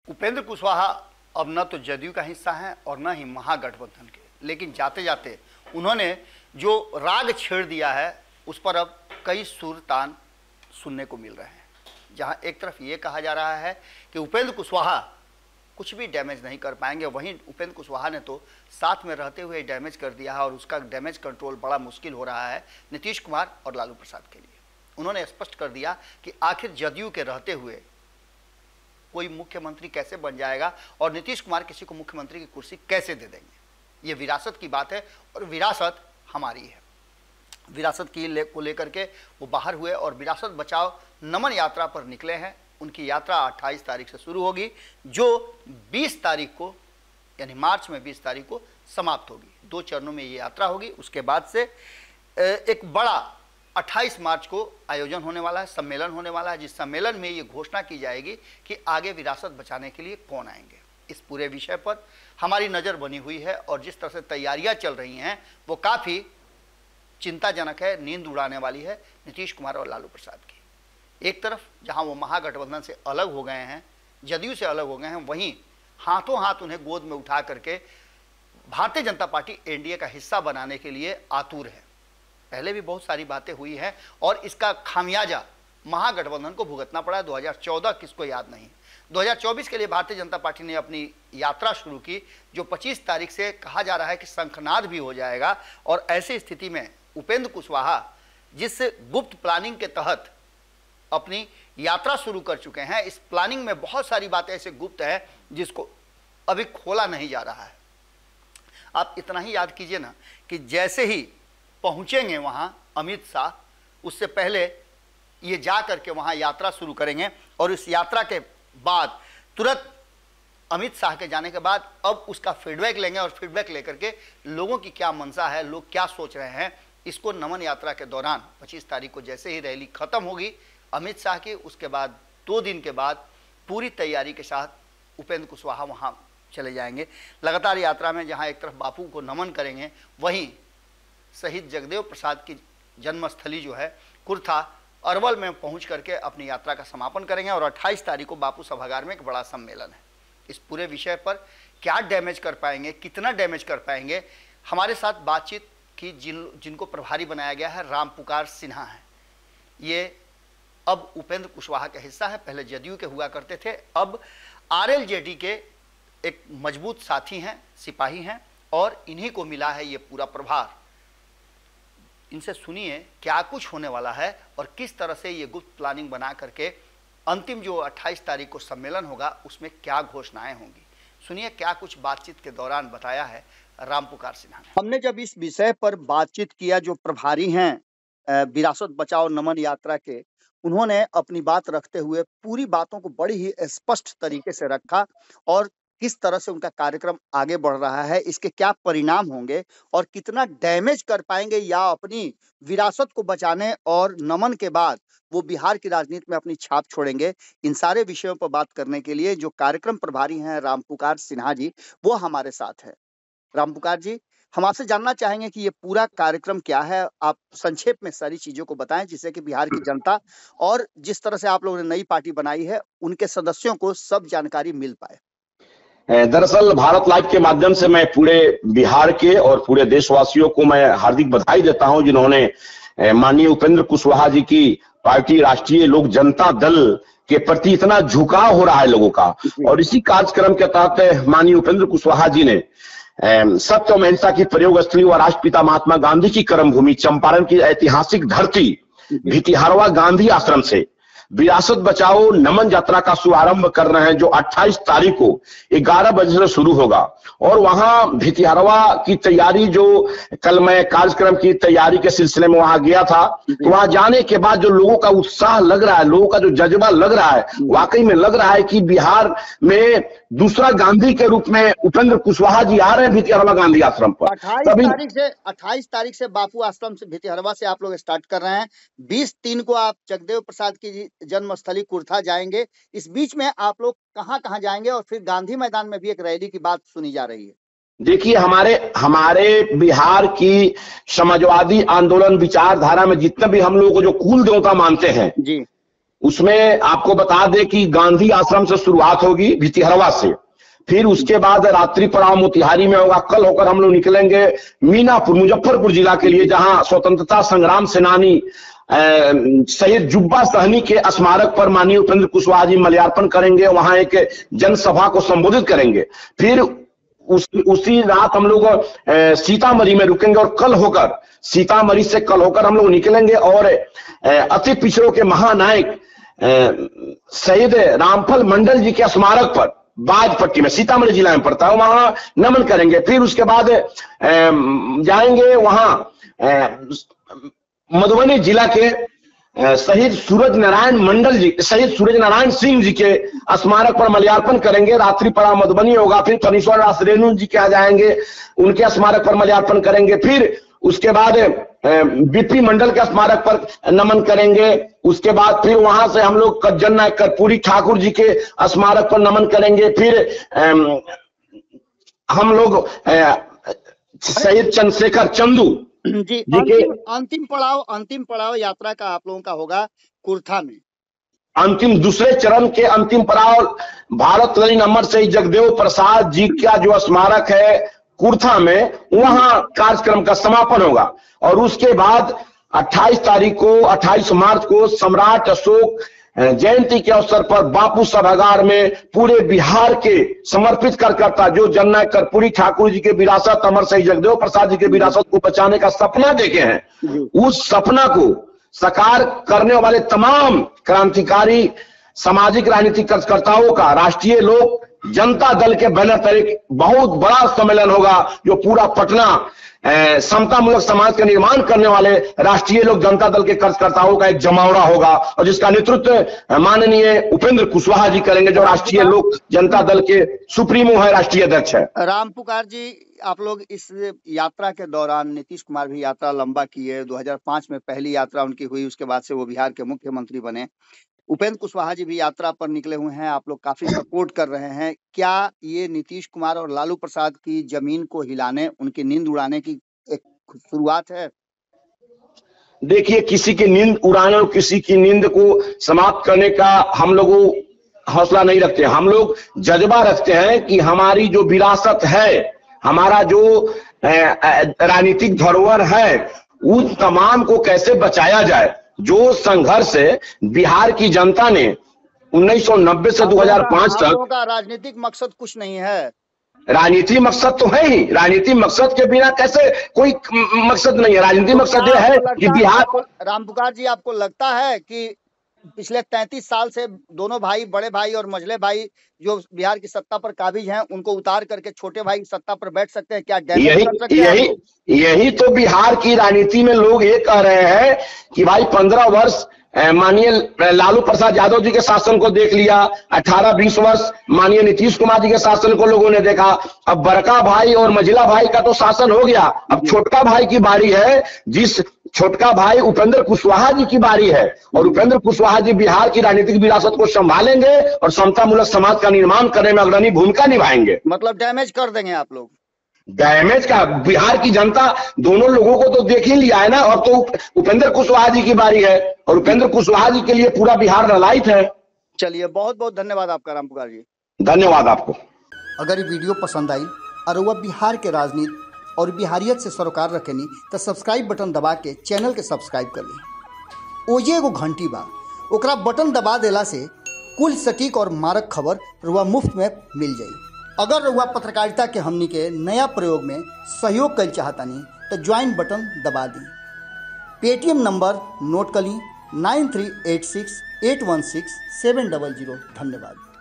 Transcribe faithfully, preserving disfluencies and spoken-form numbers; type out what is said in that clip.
उपेंद्र कुशवाहा अब न तो जदयू का हिस्सा हैं और न ही महागठबंधन के, लेकिन जाते जाते उन्होंने जो राग छेड़ दिया है उस पर अब कई सुर तान सुनने को मिल रहे हैं। जहां एक तरफ ये कहा जा रहा है कि उपेंद्र कुशवाहा कुछ भी डैमेज नहीं कर पाएंगे, वहीं उपेंद्र कुशवाहा ने तो साथ में रहते हुए डैमेज कर दिया है और उसका डैमेज कंट्रोल बड़ा मुश्किल हो रहा है नीतीश कुमार और लालू प्रसाद के लिए। उन्होंने स्पष्ट कर दिया कि आखिर जदयू के रहते हुए कोई मुख्यमंत्री कैसे बन जाएगा और नीतीश कुमार किसी को मुख्यमंत्री की कुर्सी कैसे दे देंगे। ये विरासत की बात है और विरासत हमारी है। विरासत की ले, को लेकर के वो बाहर हुए और विरासत बचाओ नमन यात्रा पर निकले हैं। उनकी यात्रा अट्ठाईस तारीख से शुरू होगी, जो बीस तारीख को यानी मार्च में बीस तारीख को समाप्त होगी। दो चरणों में ये यात्रा होगी। उसके बाद से एक बड़ा अट्ठाईस मार्च को आयोजन होने वाला है, सम्मेलन होने वाला है, जिस सम्मेलन में ये घोषणा की जाएगी कि आगे विरासत बचाने के लिए कौन आएंगे। इस पूरे विषय पर हमारी नज़र बनी हुई है और जिस तरह से तैयारियां चल रही हैं वो काफ़ी चिंताजनक है, नींद उड़ाने वाली है नीतीश कुमार और लालू प्रसाद की। एक तरफ जहां वो महागठबंधन से अलग हो गए हैं, जदयू से अलग हो गए हैं, वहीं हाथों हाथ उन्हें गोद में उठा करके भारतीय जनता पार्टी एनडीए का हिस्सा बनाने के लिए आतुर है। पहले भी बहुत सारी बातें हुई हैं और इसका खामियाजा महागठबंधन को भुगतना पड़ा। दो हज़ार चौदह किसको याद नहीं। दो हज़ार चौबीस के लिए भारतीय जनता पार्टी ने अपनी यात्रा शुरू की, जो पच्चीस तारीख से कहा जा रहा है कि शंखनाद भी हो जाएगा। और ऐसी स्थिति में उपेंद्र कुशवाहा जिस गुप्त प्लानिंग के तहत अपनी यात्रा शुरू कर चुके हैं, इस प्लानिंग में बहुत सारी बातें ऐसे गुप्त है जिसको अभी खोला नहीं जा रहा है। आप इतना ही याद कीजिए ना कि जैसे ही पहुंचेंगे वहां अमित शाह, उससे पहले ये जा करके वहां यात्रा शुरू करेंगे और इस यात्रा के बाद तुरंत अमित शाह के जाने के बाद अब उसका फीडबैक लेंगे और फीडबैक लेकर के लोगों की क्या मंशा है, लोग क्या सोच रहे हैं, इसको नमन यात्रा के दौरान पच्चीस तारीख को जैसे ही रैली खत्म होगी अमित शाह की, उसके बाद दो दिन के बाद पूरी तैयारी के साथ उपेंद्र कुशवाहा वहाँ चले जाएंगे। लगातार यात्रा में जहाँ एक तरफ बापू को नमन करेंगे, वहीं शहीद जगदेव प्रसाद की जन्मस्थली जो है कुर्था अरवल में पहुंच करके अपनी यात्रा का समापन करेंगे और अट्ठाईस तारीख को बापू सभागार में एक बड़ा सम्मेलन है। इस पूरे विषय पर क्या डैमेज कर पाएंगे, कितना डैमेज कर पाएंगे, हमारे साथ बातचीत की जिन जिनको प्रभारी बनाया गया है रामपुकार सिन्हा है। ये अब उपेंद्र कुशवाहा का हिस्सा है, पहले जदयू के हुआ करते थे, अब आरएलजेडी के एक मजबूत साथी हैं, सिपाही हैं और इन्हीं को मिला है ये पूरा प्रभार। इनसे सुनिए क्या कुछ होने वाला है और किस तरह से ये गुप्त प्लानिंग बना करके अंतिम जो अट्ठाईस तारीख को सम्मेलन होगा उसमें क्या घोषणाएं होंगी। सुनिए क्या कुछ बातचीत के दौरान बताया है रामपुकार सिन्हा ने। हमने जब इस विषय पर बातचीत किया, जो प्रभारी हैं विरासत बचाओ नमन यात्रा के, उन्होंने अपनी बात रखते हुए पूरी बातों को बड़ी ही स्पष्ट तरीके से रखा और किस तरह से उनका कार्यक्रम आगे बढ़ रहा है, इसके क्या परिणाम होंगे और कितना डैमेज कर पाएंगे या अपनी विरासत को बचाने और नमन के बाद वो बिहार की राजनीति में अपनी छाप छोड़ेंगे। इन सारे विषयों पर बात करने के लिए जो कार्यक्रम प्रभारी हैं रामपुकार सिन्हा जी, वो हमारे साथ है। रामपुकार जी, हम आपसे जानना चाहेंगे कि ये पूरा कार्यक्रम क्या है। आप संक्षेप में सारी चीजों को बताएं जिससे कि बिहार की जनता और जिस तरह से आप लोगों ने नई पार्टी बनाई है उनके सदस्यों को सब जानकारी मिल पाए। दरअसल भारत लाइव के माध्यम से मैं पूरे बिहार के और पूरे देशवासियों को मैं हार्दिक बधाई देता हूं, जिन्होंने माननीय उपेंद्र कुशवाहा जी की पार्टी राष्ट्रीय लोक जनता दल के प्रति इतना झुकाव हो रहा है लोगों का। और इसी कार्यक्रम के तहत माननीय उपेंद्र कुशवाहा जी ने सत्य और अहिंसा की प्रयोग स्थली व राष्ट्रपिता महात्मा गांधी की कर्मभूमि चंपारण की ऐतिहासिक धरती भितिहरवा गांधी आश्रम से विरासत बचाओ नमन यात्रा का शुभारंभ कर रहे हैं, जो अट्ठाईस तारीख को ग्यारह बजे से शुरू होगा। और वहां भितिहरवा की तैयारी, जो कल मैं कार्यक्रम की तैयारी के सिलसिले में वहां गया था, तो वहां जाने के बाद जो लोगों का उत्साह लग रहा है, लोगों का जो जज्बा लग रहा है, वाकई में लग रहा है कि बिहार में दूसरा गांधी के रूप में उपेंद्र कुशवाहा जी आ रहे हैं भितिहरवा गांधी आश्रम पर। अट्ठाईस तारीख से अट्ठाईस तारीख से बापू आश्रम से भितिहरवा से आप लोग स्टार्ट कर रहे हैं। बीस तीन को आप जगदेव प्रसाद की जन्मस्थली कुर्था जाएंगे। इस बीच में आप लोग कहां कहां जाएंगे और फिर गांधी मैदान में भी एक रैली की बात सुनी जा रही है। देखिए, हमारे हमारे बिहार की समाजवादी आंदोलन विचारधारा में जितने भी हम लोगों को जो कुल देवता मानते हैं जी, उसमें आपको बता दें कि गांधी आश्रम से शुरुआत होगी भितिहरवा से, फिर उसके बाद रात्रि पड़ाव मोतिहारी में होगा। कल होकर हम लोग निकलेंगे मीनापुर मुजफ्फरपुर जिला के लिए, जहां स्वतंत्रता संग्राम सेनानी शहीद जुब्बा सहनी के स्मारक पर माननीय उपेंद्र कुशवाहा जी माल्यार्पण करेंगे, वहां एक जनसभा को संबोधित करेंगे। फिर उस, उसी रात हम लोग सीतामढ़ी में रुकेंगे और कल होकर सीतामढ़ी से कल होकर हम लोग निकलेंगे और अति पिछड़ों के महानायक शहीद रामफल मंडल जी के स्मारक पर बाजपट्टी में, सीतामढ़ी जिला में पड़ता है, वहां नमन करेंगे। फिर उसके बाद जाएंगे वहां मधुबनी जिला के शहीद सूरज नारायण मंडल जी, शहीद सूरज नारायण सिंह जी के स्मारक पर माल्यार्पण करेंगे। रात्रि पड़ा मधुबनी होगा। फिर फनीश्वर दास रेणु जी के आ जाएंगे, उनके स्मारक पर माल्यार्पण करेंगे। फिर उसके बाद बीपी मंडल के स्मारक पर नमन करेंगे। उसके बाद फिर वहां से हम लोग कज्जन नायक कर्पूरी ठाकुर जी के स्मारक पर नमन करेंगे। फिर हम लोग शहीद चंद्रशेखर चंदू जी, अंतिम अंतिम पड़ाव अंतिम पड़ाव यात्रा का आप लोगों का होगा कुर्था में। अंतिम दूसरे चरण के अंतिम पड़ाव भारत रत्न अमर शहीद जगदेव प्रसाद जी का जो स्मारक है कुर्था में, वहां कार्यक्रम का समापन होगा। और उसके बाद अट्ठाईस तारीख को अट्ठाईस मार्च को सम्राट अशोक जयंती के अवसर पर बापू सभागार में पूरे बिहार के समर्पित कार्यकर्ता जो जननायक कर्पूरी ठाकुर जी के विरासत, अमर शहीद जगदेव प्रसाद जी के विरासत को बचाने का सपना देखे हैं, उस सपना को साकार करने वाले तमाम क्रांतिकारी सामाजिक राजनीतिक कार्यकर्ताओं का राष्ट्रीय लोक जनता दल के बैनर पर एक बहुत बड़ा सम्मेलन होगा, जो पूरा पटना समतामूलक समाज का निर्माण करने वाले राष्ट्रीय लोक जनता दल के कार्यकर्ताओं का एक जमावड़ा होगा, और जिसका नेतृत्व माननीय उपेंद्र कुशवाहा जी करेंगे, जो राष्ट्रीय लोक जनता दल के सुप्रीमो है, राष्ट्रीय अध्यक्ष है। राम पुकार जी, आप लोग इस यात्रा के दौरान, नीतीश कुमार भी यात्रा लंबा की है, दो हज़ार पाँच में पहली यात्रा उनकी हुई, उसके बाद से वो बिहार के मुख्यमंत्री बने। उपेंद्र कुशवाहा जी भी यात्रा पर निकले हुए हैं, आप लोग काफी सपोर्ट कर रहे हैं। क्या ये नीतीश कुमार और लालू प्रसाद की जमीन को हिलाने, उनकी नींद उड़ाने की एक शुरुआत है? देखिए, किसी की नींद उड़ाने और किसी की नींद को समाप्त करने का हम लोग हौसला नहीं रखते। हम लोग जज्बा रखते हैं कि हमारी जो विरासत है, हमारा जो राजनीतिक धरोहर है, उन तमाम को कैसे बचाया जाए। जो संघर्ष बिहार की जनता ने उन्नीस सौ नब्बे से दो हज़ार पाँच तक, राजनीतिक मकसद कुछ नहीं है। राजनीतिक मकसद तो है ही, राजनीतिक मकसद के बिना कैसे कोई मकसद नहीं है। राजनीतिक मकसद यह है कि बिहार। राम पुकार जी, आपको लगता है कि पिछले तैंतीस साल से दोनों भाई, बड़े भाई और मझले भाई जो बिहार की सत्ता पर काबिज हैं, उनको उतार करके छोटे भाई की सत्ता पर बैठ सकते हैं? क्या यही कर सकते हैं? यही यही तो बिहार की राजनीति में लोग ये कह रहे हैं कि भाई पंद्रह वर्ष माननीय लालू प्रसाद यादव जी के शासन को देख लिया, अठारह बीस वर्ष माननीय नीतीश कुमार जी के शासन को लोगों ने देखा, अब बड़का भाई और मझिला भाई का तो शासन हो गया, अब छोटका भाई की बारी है। जिस छोटका भाई उपेंद्र कुशवाहा जी की बारी है, और उपेंद्र कुशवाहा जी बिहार की राजनीतिक विरासत को संभालेंगे और समतामूलक समाज का निर्माण करने में अग्रणी भूमिका निभाएंगे। मतलब डैमेज कर देंगे आप लोग? डैमेज का बिहार की जनता दोनों लोगों को तो देख ही लिया है ना। और तो उपेंद्र कुशवाहा जी की बारी है, और उपेंद्र कुशवाहा जी के लिए पूरा बिहार ललायित है। चलिए, बहुत बहुत धन्यवाद आपका राम पुकार जी। धन्यवाद आपको। अगर ये वीडियो पसंद आई और वह बिहार के राजनीति और बिहारियत से सरोकार रखेनी तो सब्सक्राइब बटन दबा के चैनल के सब्सक्राइब कर ली। ओजे एगो घंटी बा, ओकरा बटन दबा देला से कुल सटीक और मारक खबर रुआ मुफ्त में मिल जाई। अगर रुआ पत्रकारिता के हमनी के नया प्रयोग में सहयोग कर चाहतानी तो ज्वाइन बटन दबा दी। पेटीएम नंबर नोट कर ली nine three eight six eight one six seven double zero. धन्यवाद।